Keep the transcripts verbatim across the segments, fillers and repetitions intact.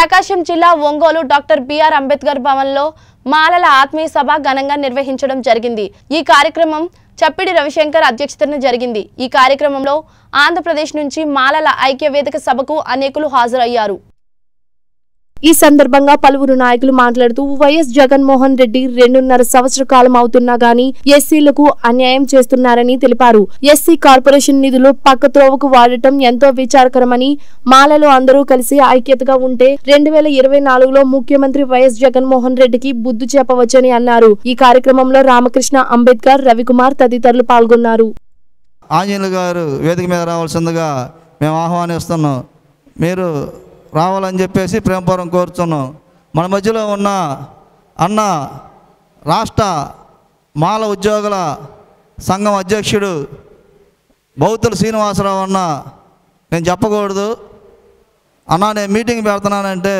ప్రకాశం జిల్లా Ongole doctor BR Ambedkar భవన్లో మాలల ఆత్మీయ సభ ఘనంగా నిర్వహించడం జరిగింది। ఈ కార్యక్రమం చప్పిడి రవిశంకర్ అధ్యక్షతన జరిగింది। ఈ కార్యక్రమంలో ఆంధ్రప్రదేశ్ నుంచి మాలల ఐక్య వేదిక సభకు అనేకులు హాజరయ్యారు। ఈ సందర్భంగా పలువురు నాయకులు మాట్లాడుతూ వైఎస్ జగన్మోహన్ రెడ్డి రెండున్నర సంవత్సర కాలం అవుతున్నా గానీ ఎస్సీలకు అన్యాయం చేస్తున్నారని తెలిపారు। ఎస్సీ కార్పొరేషన్ నిధులు పక్కత్రోవకు వాడటం ఎంతో విచారకరమని, మాలలు అందరూ కలిసి ఐక్యతగా ఉంటే రెండు వేల ఇరవై నాలుగులో ముఖ్యమంత్రి వైఎస్ జగన్మోహన్ రెడ్డికి బుద్ధి చెప్పవచ్చని అన్నారు। ఈ కార్యక్రమంలో రామకృష్ణ, అంబేద్కర్, రవికుమార్ తదితరులు పాల్గొన్నారు। ఆంజనేయులు గారు వేదిక మీద రావాల్సిందిగా మేము ఆహ్వానిస్తున్నాం। మీరు రావాలని చెప్పేసి ప్రేమపూర్వం కోరుతున్నాం। మన మధ్యలో ఉన్న అన్న రాష్ట్ర మాల ఉద్యోగుల సంఘం అధ్యక్షుడు బౌతుల శ్రీనివాసరావు అన్న, నేను చెప్పకూడదు అన్నా, నేను మీటింగ్ పెడుతున్నానంటే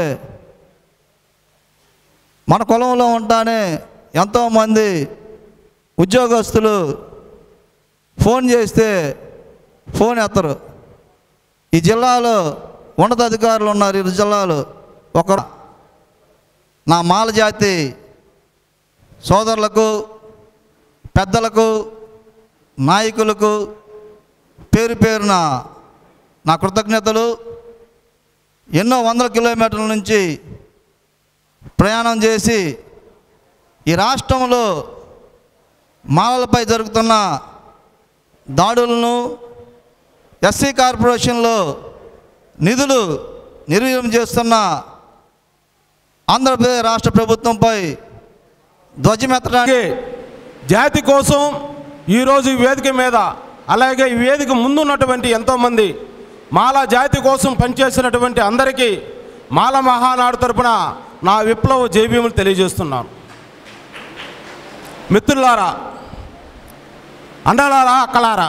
మన కులంలో ఉంటానే ఎంతోమంది ఉద్యోగస్తులు ఫోన్ చేస్తే ఫోన్ ఎత్తరు। ఈ జిల్లాలో ఉన్నతాధికారులు ఉన్నారు। ఈ జిల్లాలో ఒక నా మాల జాతి సోదరులకు, పెద్దలకు, నాయకులకు పేరు పేరున నా కృతజ్ఞతలు। ఎన్నో వందల కిలోమీటర్ల నుంచి ప్రయాణం చేసి ఈ రాష్ట్రంలో మాలలపై జరుగుతున్న దాడులను, ఎస్సీ కార్పొరేషన్లో నిధులు నిర్వీర్యం చేస్తున్న ఆంధ్రప్రదేశ్ రాష్ట్ర ప్రభుత్వంపై ధ్వజమెత్తడానికి జాతి కోసం ఈరోజు ఈ వేదిక మీద, అలాగే ఈ వేదిక ముందున్నటువంటి ఎంతోమంది మాల జాతి కోసం పనిచేసినటువంటి అందరికీ మాల మహానాడు తరపున నా విప్లవ జైభీములు తెలియజేస్తున్నాను। మిత్రులారా, అండలారా, అక్కలారా,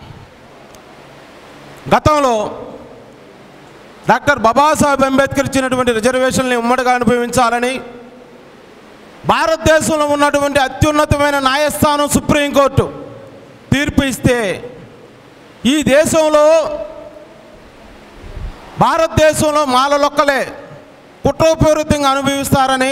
గతంలో డాక్టర్ బాబాసాహెబ్ అంబేద్కర్ ఇచ్చినటువంటి రిజర్వేషన్లు ఉమ్మడిగా అనుభవించాలని భారతదేశంలో ఉన్నటువంటి అత్యున్నతమైన న్యాయస్థానం సుప్రీంకోర్టు తీర్పు ఇస్తే ఈ దేశంలో భారతదేశంలో మాలలొక్కలే కుట్రపూరితంగా అనుభవిస్తారని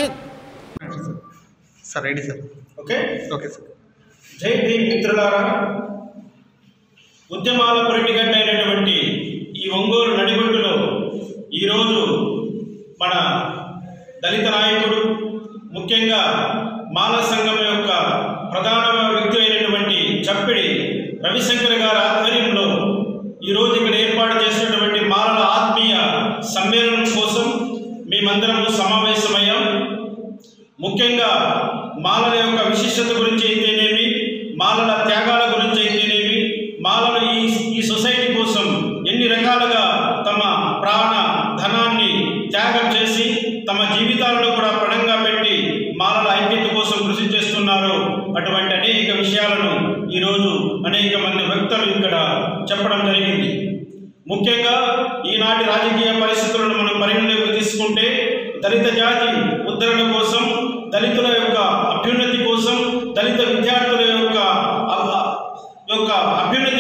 sir ready sir okay okay sir Jai Bhim మిత్రులారా, ఉద్యమాల పొరిటిగడ్డ అయినటువంటి ఈ ఒంగోలు నడిబొడ్డులో ఈరోజు మన దళిత నాయకుడు, ముఖ్యంగా మాల సంఘం యొక్క ప్రధాన వ్యక్తి అయినటువంటి చప్పిడి రవిశంకర్ గారి ఆధ్వర్యంలో ఈరోజు ఇక్కడ ఏర్పాటు చేసినటువంటి మాలల ఆత్మీయ సమ్మేళనం కోసం మేమందరము సమావేశమయ్యాం। ముఖ్యంగా మాలల యొక్క విశిష్టత గురించి అయితేనేమి, మాలల త్యాగాల గురించి అయితేనేమి, మాలలు ఈ ఈ సొసైటీ కోసం ఎన్ని రకాలుగా తమ ప్రాణ ధనాన్ని త్యాగం చేసి తమ జీవితాలను కూడా పణంగా పెట్టి మాలల ఐక్యత కోసం కృషి చేస్తున్నారు, అటువంటి అనేక విషయాలను ఈరోజు అనేక మంది వ్యక్తులు ఇక్కడ చెప్పడం జరిగింది। ముఖ్యంగా ఈనాటి రాజకీయ పరిస్థితులను మనం పరిగణలోకి తీసుకుంటే దళిత జాతి ఉద్ధరణ కోసం, దళితుల యొక్క అభ్యున్నతి కోసం, దళిత విద్యార్థుల యొక్క యొక్క అభ్యున్నతి